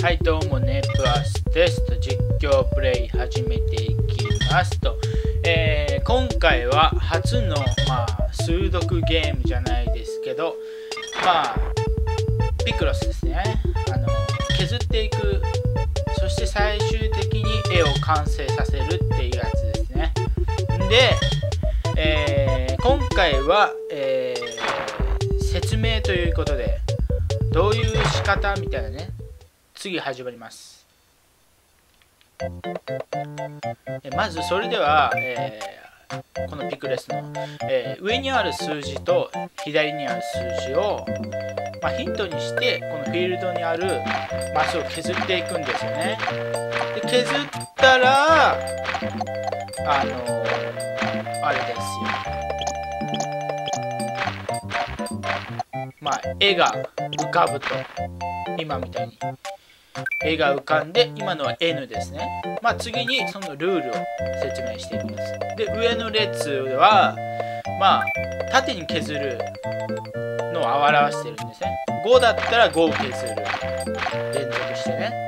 はい、どうもネプアスですと、実況プレイ始めていきますと、今回は初の、数読ゲームじゃないですけど、ピクロスですね。削っていく、そして最終的に絵を完成させるっていうやつですね。で、今回は、説明ということで、どういう仕方みたいなね、次始まります。まずそれでは、このピクレスの、上にある数字と左にある数字を、ヒントにしてこのフィールドにあるマスを削っていくんですよね。で削ったらあれですよ、絵が浮かぶと、今みたいに絵が浮かんで、今のは N ですね。次にそのルールを説明していきます。で、上の列は縦に削るのを表してるんですね。5だったら5を削る、連続してね。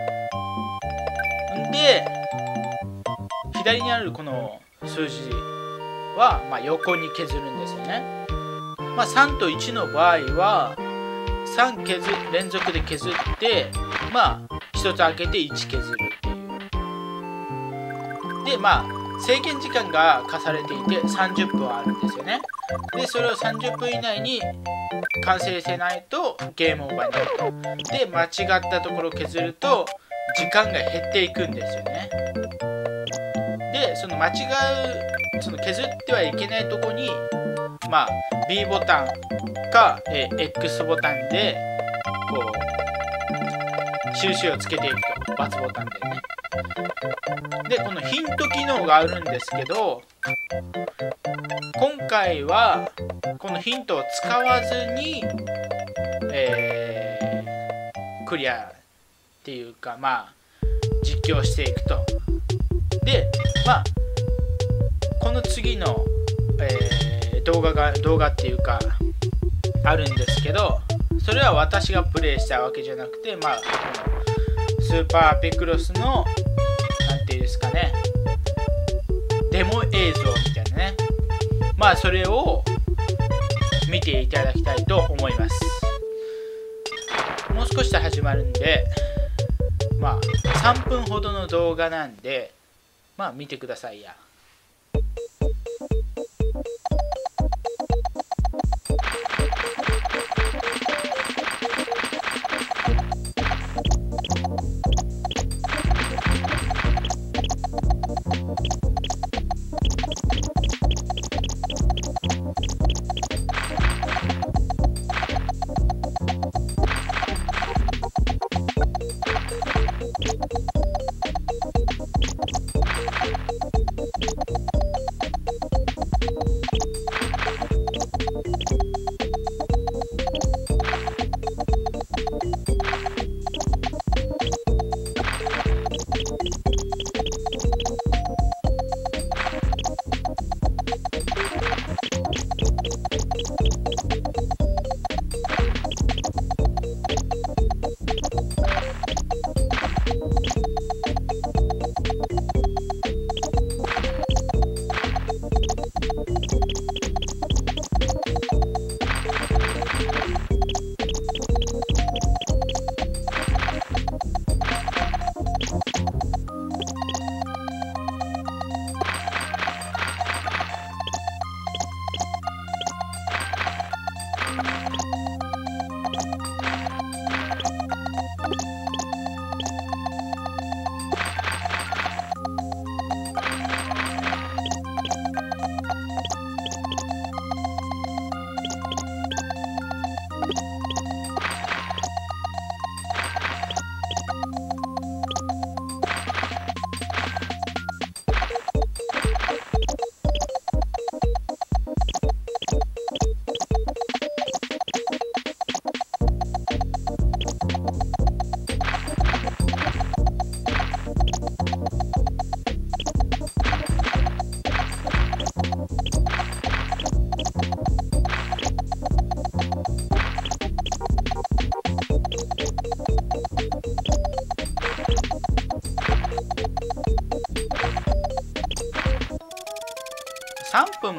で、左にあるこの数字は横に削るんですよね。3と1の場合は3連続で削って、1つ開けて1削るっていう。で、制限時間が課されていて30分あるんですよね。で、それを30分以内に完成せないとゲームオーバーになると。で、間違ったところを削ると時間が減っていくんですよね。で、その間違う、その削ってはいけないところにB ボタンか、X ボタンでこう印をつけていくと、×ボタンでね。で、このヒント機能があるんですけど、今回はこのヒントを使わずに、クリアっていうか実況していくと。で、この次の、動画っていうかあるんですけど、それは私がプレイしたわけじゃなくて、このスーパーピクロスのなんていうんですかね、デモ映像みたいなね、それを見ていただきたいと思います。もう少しで始まるんで、3分ほどの動画なんで、見てくださいや。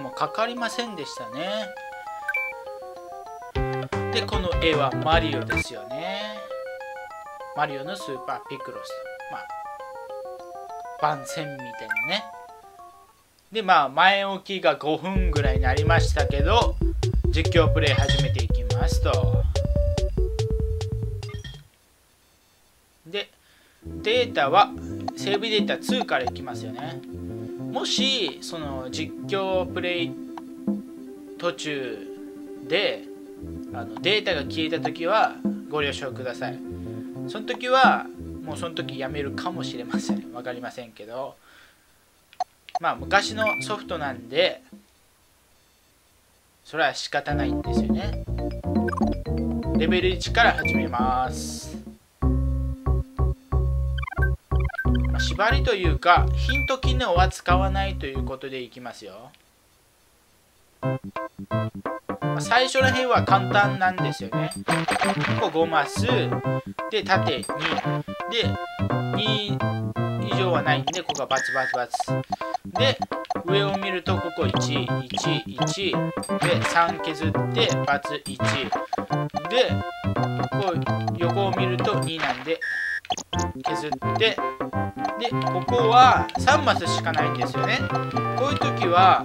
もかかりませんでしたね。でこの絵はマリオですよね。マリオのスーパーピクロス、番宣みたいなね。で前置きが5分ぐらいになりましたけど、実況プレイ始めていきますと。でデータはセーブデータ2からいきますよね。もしその実況プレイ途中でデータが消えた時はご了承ください。その時はもうその時やめるかもしれません。分かりませんけど、昔のソフトなんでそれは仕方ないんですよね。レベル1から始めます。縛りというかヒント機能は使わないということでいきますよ。最初ら辺は簡単なんですよね。ここ5マスで縦2で2以上はないんで、ここはバツバツバツで、上を見るとここ111で3削ってバツ1で、こう横を見ると2なんで削って、でここは3マスしかないんですよね。こういう時は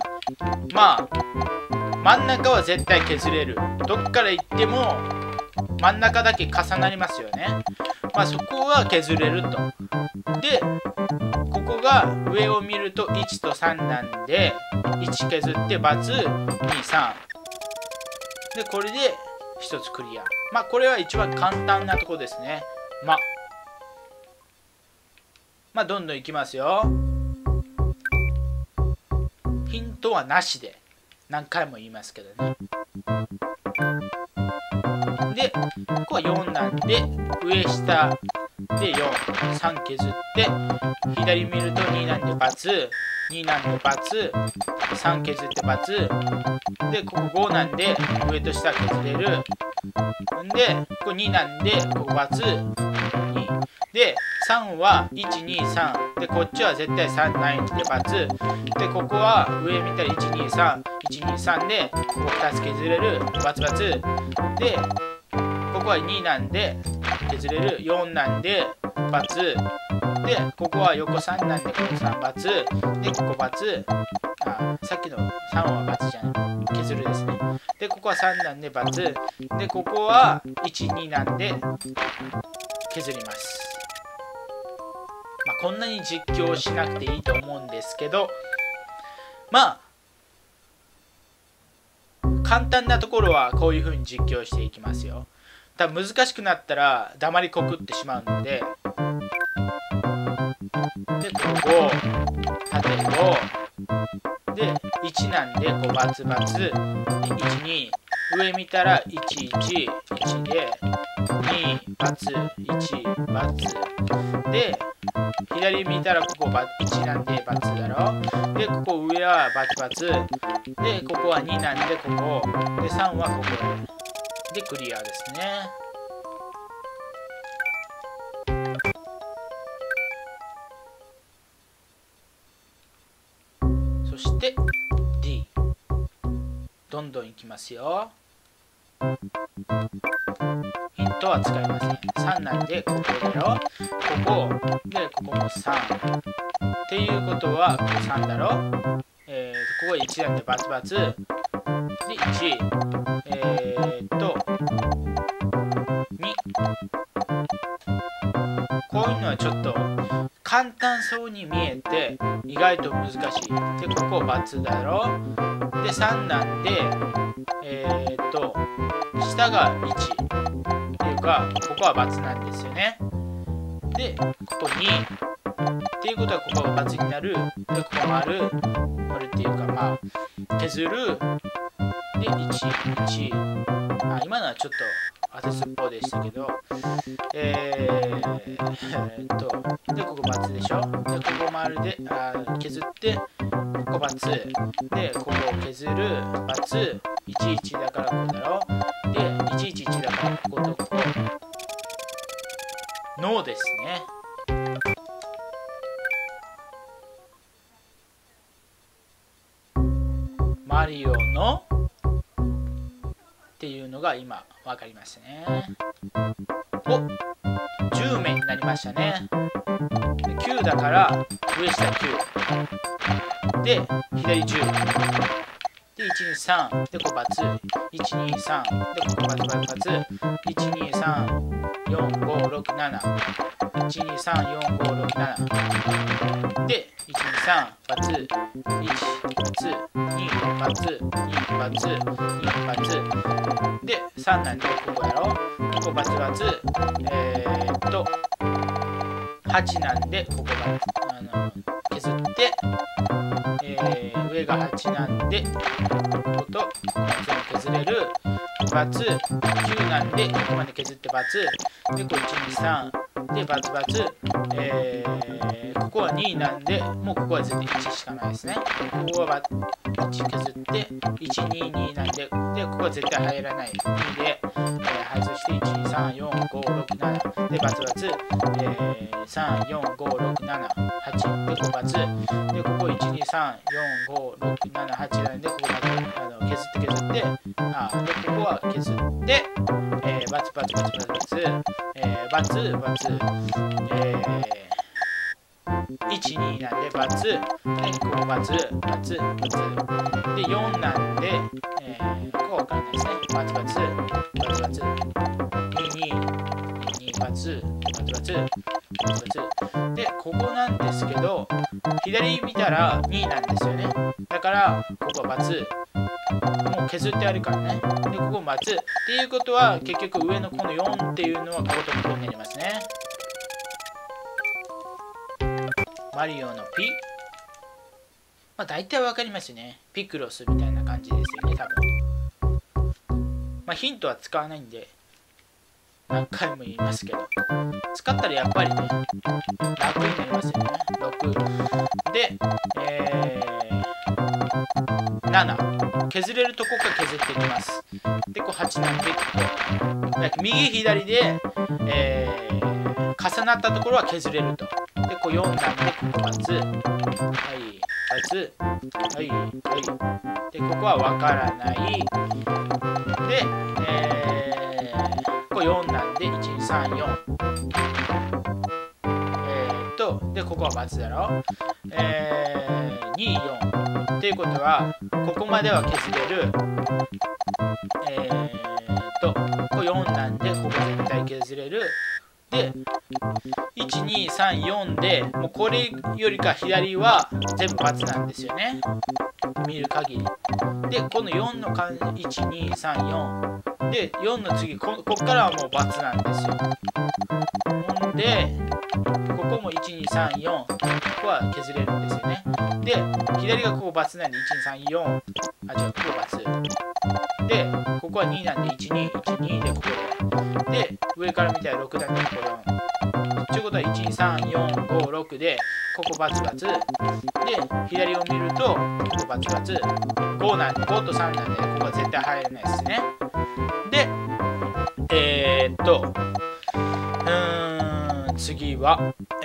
真ん中は絶対削れる。どっから行っても真ん中だけ重なりますよね。そこは削れると。でここが上を見ると1と3なんで、1削ってバツ23で、これで1つクリア。これは一番簡単なとこですね。どんどんいきますよ。ヒントはなしで何回も言いますけどね。でここは4なんで、上下で43削って、左見ると2なんでバツ2なんでバツ3削ってバツで、ここ5なんで上と下削れるんで、ここ2なんでここバツ2で、3は123で、こっちは絶対3ないんでバツで、ここは上見たら123123で、ここ2つ削れるバツバツで、ここは2なんで削れる4なんでバツで、ここは横3なんでここ3バツで、ここバツさっきの3はバツじゃない削るですね。でここは3なんでバツで、ここは12なんで削ります。こんなに実況しなくていいと思うんですけど、簡単なところはこういう風に実況していきますよ。多分難しくなったら黙りこくってしまうので、でここ縦5で1なんでこうバツバツで12上見たら111で2バツ1バツで、左見たらここ1なんでバツだろ。でここ上はバツバツで、ここは2なんでここで、3はここでクリアですね。そして D どんどんいきますよ。ヒントは使いません。3なんでここだろ、ここでここも3っていうことはここ3だろ、ここ1なんでバツバツで12、こういうのはちょっと簡単そうに見えて意外と難しい。でここバツだろ、で3なんで下が1っていうか、ここはバツなんですよね。でここ2っていうことはここがバツになる。でここ丸っていうか削るで11、今のはちょっと当てずっぽうでしたけど、でここバツでしょ。でここ丸で削ってここバツで、ここ削るバツ11だからこうだろ。で111だからこことここノーですね。 マリオのっていうのが今分かりましたね。お、10面になりましたね。9だから上下9で左10で123でここバツ123でここバツバツバツ1234567 1234567で123バツ1バツ2バツ2バツ2バツで3なんでここやろ、ここバツバツ8なんでここが削って、上が8なんでこことここ削れるバツ9なんでここまで削ってバツでこれ123でバツバツ、ここは2なんでもうここは絶対1しかないですね。ここは1削って122なんでここは絶対入らない2で、外して1234567でバツバツ、34567 8でここバツでここ1234567 8なんでここまで削ってでここは削って、バツバツバツバツバツ、バツバツ、12なんでバツでここバツバツバツで4なんで、ここわかんないですね。バツバツバツバツ22バツバツバツバツバツでここなんですけど左見たら2なんですよね。だからここはバツもう削ってあるからね。でここバツっていうことは結局上のこの4っていうのはこことここになりますね。マリオのピ、大体わかりますよね。ピクロスみたいな感じですよね、多分。ヒントは使わないんで何回も言いますけど、使ったらやっぱりね楽になりますよね。6で、7削れるとこから削っていきます。でこう8なんで右左で、重なったところは削れると。でこう4なんでここバツはいバツはいはいでここは分からないで、ここ4なんで134でここはバツだろ、24っていうことはここまでは削れるここ4なんでここ絶対削れるで1234でもうこれよりか左は全部×なんですよね、見る限りでこの4の漢字1234で4の次こっからはもう×なんですよ。ほんでここも1234ここは削れるんですよね。で左がここ×なんで1234ここ×でここは2なんで1212でここで上から見たら6なんでここ4ということは12345でここバツバツで左を見るとここバツバツ5なんで5と3なんでここは絶対入らないですね。で次は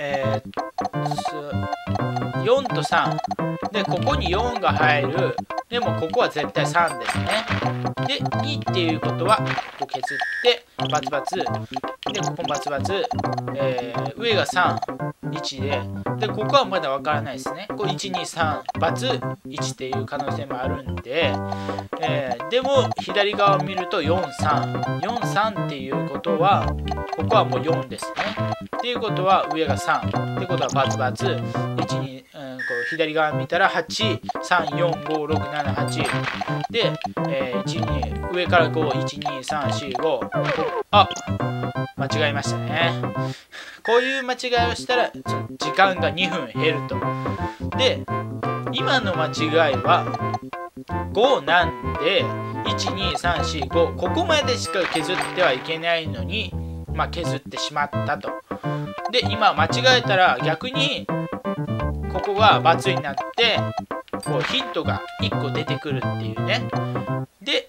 4と3でここに4が入る。でもここは絶対3ですね。で2っていうことはここ削ってバツバツでここバツバツ、上が31でここはまだわからないですね。これ123バツ1っていう可能性もあるんで、でも左側を見ると43っていうことはここはもう4ですね。っていうことは上が3ってことはバツバツ12、こう左側見たら8345678で、12上から512345あ間違えましたね。こういう間違いをしたら時間が2分減ると。で今の間違いは5なんで12345ここまでしか削ってはいけないのに、削ってしまったと。で今間違えたら逆にここが×になってこうヒントが1個出てくるっていうね。で、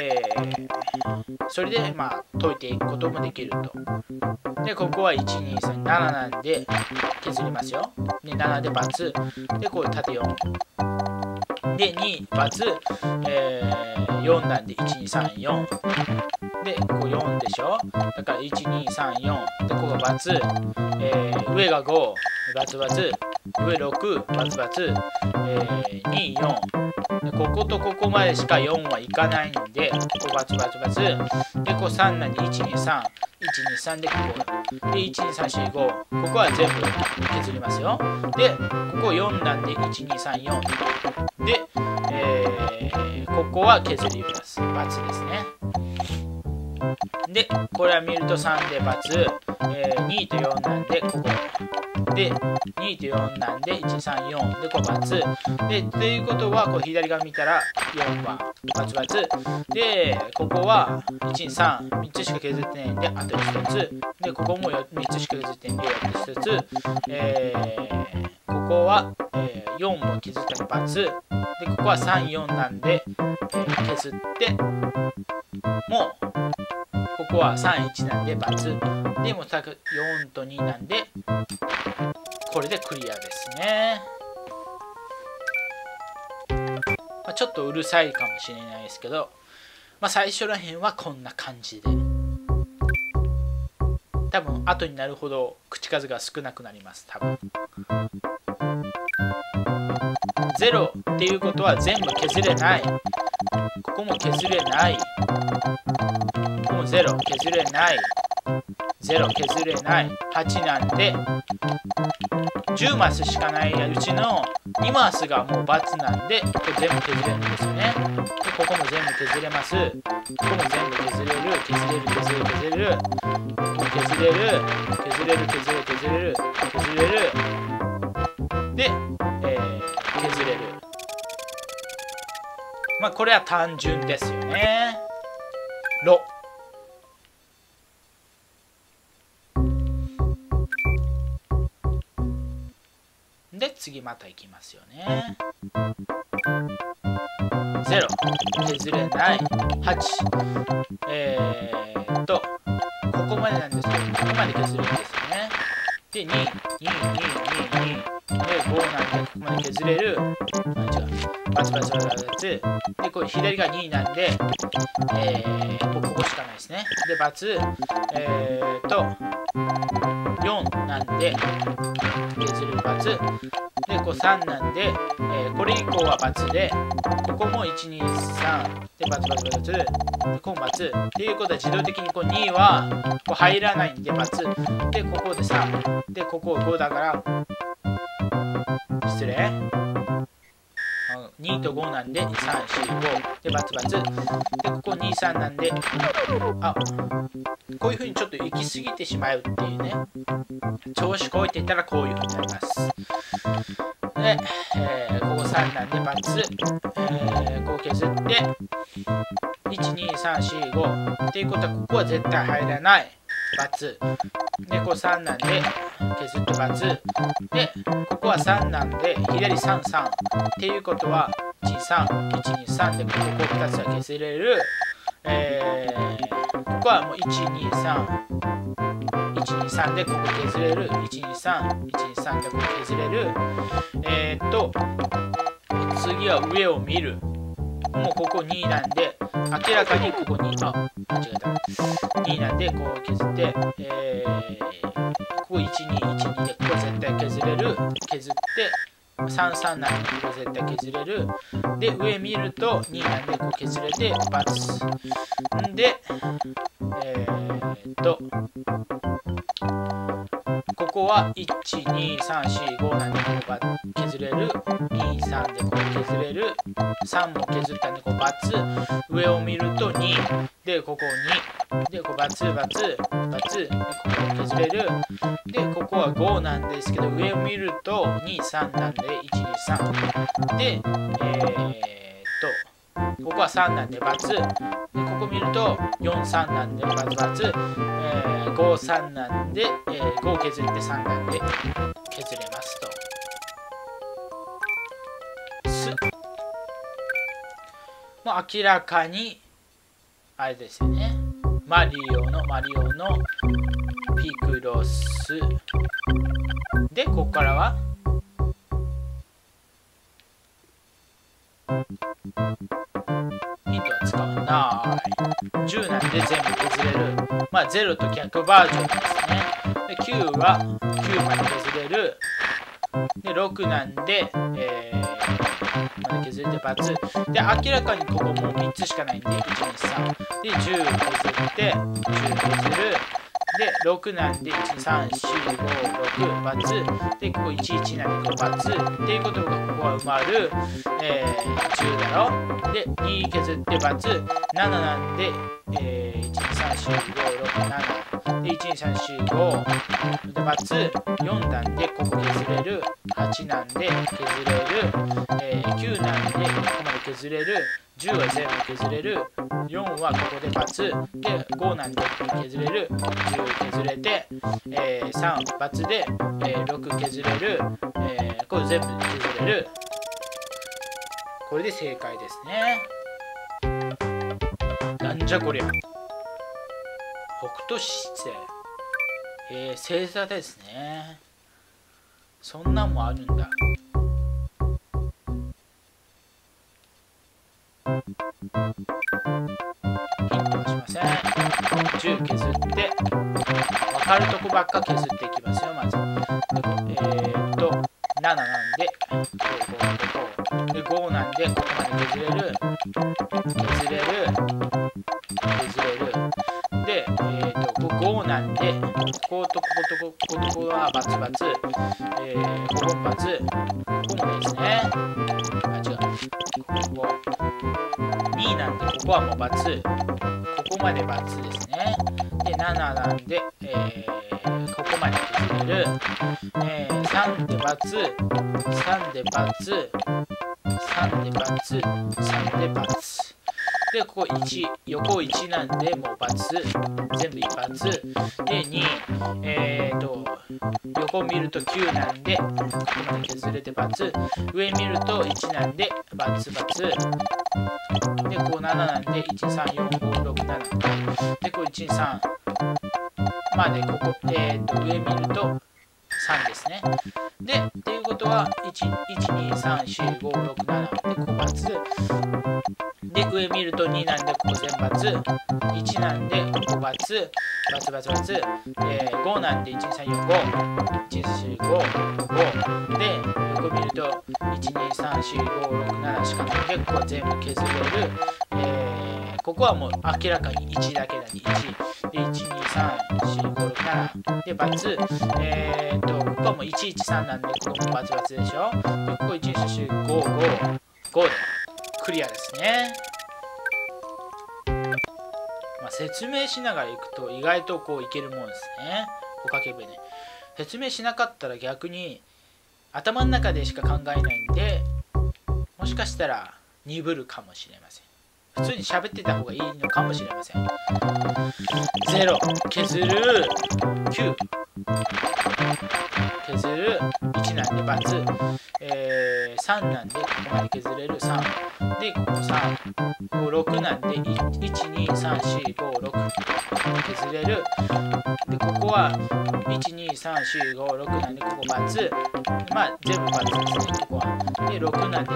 それで解いていくこともできると。でここは1237なんで削りますよ。で7で×でこう縦4 で2バツ、4なんで1234でここ4でしょ。だから1234でここがバツ、上が5バツバツ、上6バツバツ、24でこことここまでしか4はいかないんで、ここバツバツバツでここ3なんで123でここで12345、ここは全部削りますよ。でここ4なんで1234で、ここは削ります。バツですね。でこれは見ると3でバツ、2と4なんでここで2と4なんで134でここバツで、ということはこう左側見たら4はバツバツで、ここは123つしか削ってないんであと1つで、ここも3つしか削ってないんであと1つ、ここは、4も削ったらバツで、ここは34なんで、削ってもうここは31なんでバツで、もう4と2なんでこれでクリアですね。ちょっとうるさいかもしれないですけど、最初らへんはこんな感じで、多分後になるほど口数が少なくなります。多分0っていうことは全部削れない、ここも削れない、ここも0削れない、0削れない、8なんで10マスしかないうちの2マスがもう×なんで、これ全部削れるんですよね。でここも全部削れます、ここも全部削れる、削れる削れる削れる、ここも削れる削れる削れる削れる削れるで、削れる。これは単純ですよね。ロで次またいきますよね。0削れない、8ここまでなんですけど、ここまで削るんですよね。で2、2、2、2、2で5なんでここまで削れる、違うバツバツバツバツで、これ左が2なんで、ここしかないですね。でバツ4なんで削るバツで、こう3なんで、これ以降はバツで、ここも123でバツバツバツで、ここもバツっていうことは自動的にこう2はこう入らないんでバツで、ここで3でここ5だから失礼、2と5なんで345でバツバツで、ここ23なんで、こういうふうにちょっと行き過ぎてしまうっていうね、調子こいていったらこういうふうになります。で、ここ3なんでバツ、こう削って12345っていうことはここは絶対入らないバツで、こう3なんで削ってバツで、ここは3なんで左33っていうことは13123でここ2つは削れる、ここはもう123でここ削れる、123でここ削れる。次は上を見る、もうここ2なんで明らかにここに間違えた2なんでこう削って、ここ1212でここ絶対削れる、削って33なんでここ絶対削れるで、上見ると2なんでこう削れて×で、ここは12345なんでここ削れる、23でこう削れる、3も削ったんでこう×、上を見ると2でここ2でこう×××でここ削れるで、ここは5なんですけど上を見ると23なんで123で、ここは3なんで×で、ここ見ると43なんで××、53なんで、5削って3なんで削れますと。もう明らかにあれですよね、マリオのピクロスで、ここからはヒントは使わない。10なんで全部削れる。まあ0と逆バージョンですね。で9は9まで削れる。で6なんで、まで削れて×で、明らかにここもう3つしかないんで123で10削って10削る。で6なんで13456×でここ11なんでここ×っていうことがここは埋まる、10だろ。で2削って×7なんで、1234567で12345で×4なんでここ削れる。8なんで削れる、9なんでここまで削れる。10は全部削れる。4はここで×で5なんで削れる。10削れて、3×で、6削れる、これ全部削れる。これで正解ですね。なんじゃこりゃ。北斗七星、星座ですね。そんなんもあるんだ。ヒントはしません。10削って分かるとこばっか削っていきますよ。まず7なんで5で5なんでここまで削れる削れる削れる。で5なんでこことこことこことこはバツバツ、ここもバツ、ここもですね。あ、違う、ここ2なんでここはもうバツ、ここまでバツですね。で7なんで、ここまで削れる、3でバツ3でバツ3でバツ3でバツでここ1横1なんでもうバツ全部一発で2横見ると9なんでここまで削れてバツ上見ると1なんでバツバツでこう7なんで13456でこう13までここ上見ると3ですね。でっていうことは1234567でここバツで上見ると2なんでここ全バツ1なんでここバツバツバツバツ5なんで12345で横見ると1234567しかないんでここは全部削れる。ここはもう明らかに1だけだに1で1234567でバツここはもう113なんでここもバツバツでしょ。でここ12445でクリアですね。まあ、説明しながらいくと意外とこういけるもんですね。ほかけ舟説明しなかったら逆に頭の中でしか考えないんでもしかしたら鈍るかもしれません。普通に喋ってた方がいいのかもしれません。0削る9削る1なんでバツ、3なんでここまで削れる3でここ356なんで12345削れる。でここは12345なんでここバツまあ全部バツですね。ここはで6なんで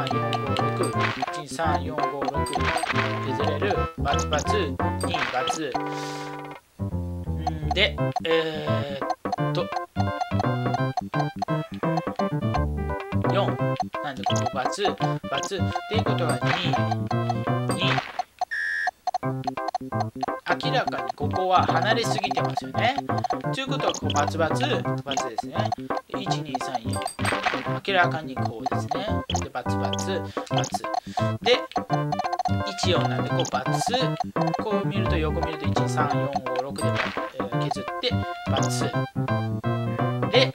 13456削れるバツバツ2バツで4なんでここバツバツっていうことは2明らかにここは離れすぎてますよね。ということはここバツバツバツですね。1234明らかにこうですね。でバツバツバツで14なんでこうバツこう見ると横見ると13456で、削ってバツで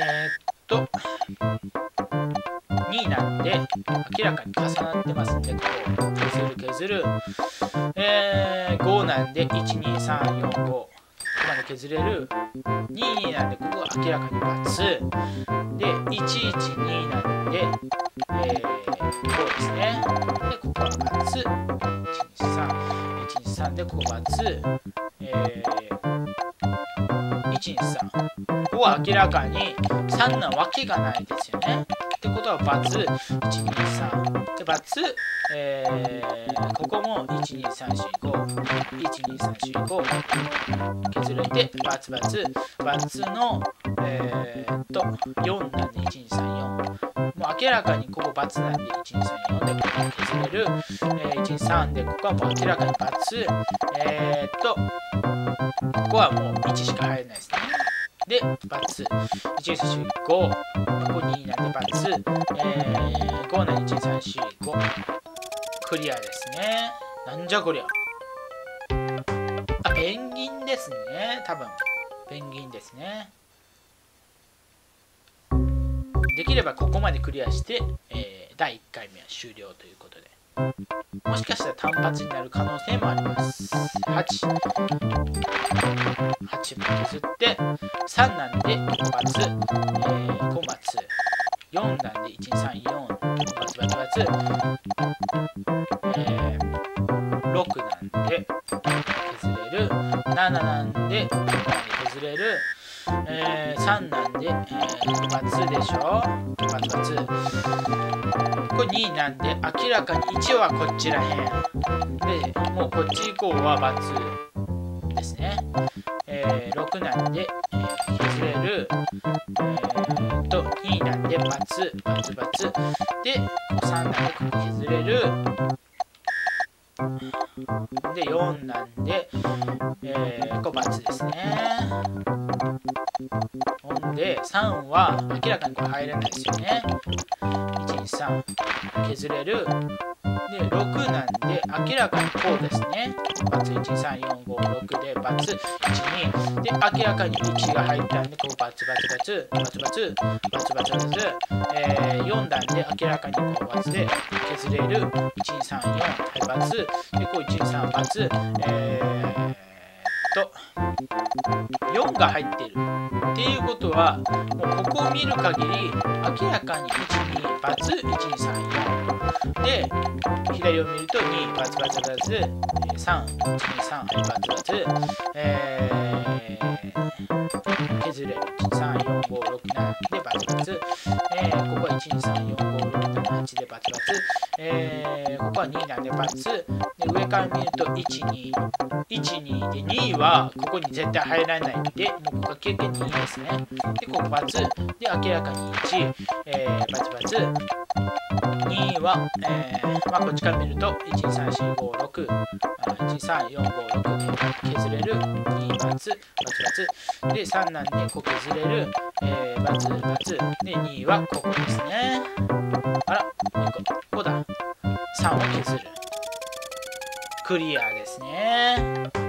2なんで明らかに重なってますんでここ削る5なんで12345ここまで削れる2なんでここは明らかにバツで112なんでこうですね。でここはバツ123でここバツ123ここは明らかに3なわけがないですよね。でってことは×、123。で、×、ここも12345、12345削れて、×、×の、4なんで1234。もう明らかにここ×なんで1234でここは削れる。123でここはもう明らかに×。ここはもう1しか入らないですね。で、×、12345、ここ2なんで×、5なんで12345、クリアですね。なんじゃこりゃ。あ、ペンギンですね。多分、ペンギンですね。できればここまでクリアして、第1回目は終了ということで。もしかしたら単発になる可能性もあります。8も削って3なんで×、5×、4なんで134×、6なんで削れる、7なんで削れる、3なんで×でしょ、×。これ2なんで明らかに1はこっちらへんで、もうこっち以降は×ですね。6なんで、削れる、2なんで×、で3なんでここ削れる、で4なんで、これ×ですね。ほんで3は明らかにこれ入らないですよね。123削れる。で6なんで明らかにこうですね。×13456で×12で明らかに1が入ったんでこう×、4なんで明らかにこう×で削れる。123、4、はい×でこう123×、4が入っているっていうことは、もうここを見る限り明らかに12×、1234で左を見ると2×、3、123、削れる。13456で×、ここは1234567で×、ここは2なんで×で、上から見ると12、12で2はここに絶対入らないんで、もうここは経験2ですね。でここ×で明らかに1、2は、まあ、こっちから見ると12345613456で削れる。2×、で3なんでここ削れる。×で2はここですね。あら、もう1個ここだ。3を削る。クリアですね。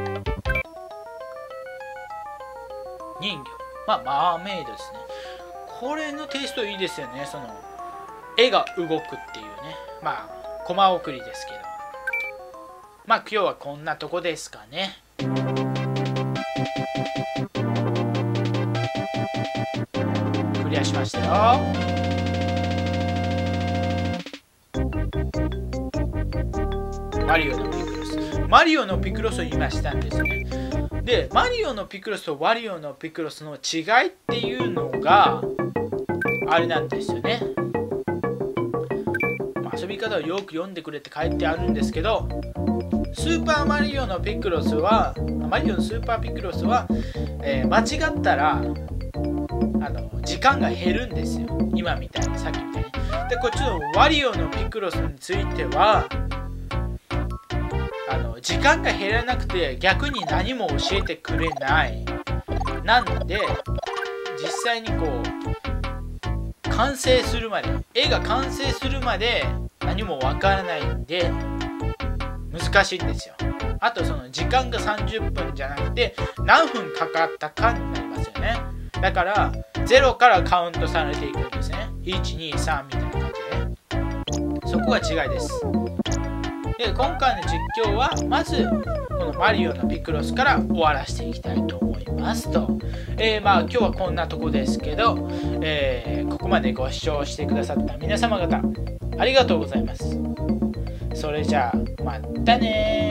人魚、まあマーメイドですね。これのテイストいいですよね。その絵が動くっていうね。まあコマ送りですけど、まあ今日はこんなとこですかね。クリアしましたよ。マリオのピクロス。マリオのピクロスを今したんですね。で、マリオのピクロスとワリオのピクロスの違いっていうのがあれなんですよね。まあ、遊び方をよく読んでくれって書いてあるんですけど、スーパーマリオのピクロスは、マリオのスーパーピクロスは、間違ったら時間が減るんですよ。今みたいに、さっきみたいに。で、こっちのワリオのピクロスについては時間が減らなくて逆に何も教えてくれない。なんで実際にこう完成するまで、絵が完成するまで何もわからないんで難しいんですよ。あとその時間が30分じゃなくて何分かかったかになりますよね。だから0からカウントされていくんですね。123みたいな感じで、そこが違いです。で、今回の実況はまずこのマリオのピクロスから終わらせていきたいと思いますと、まあ今日はこんなとこですけど、ここまでご視聴してくださった皆様方ありがとうございます。それじゃあまたねー。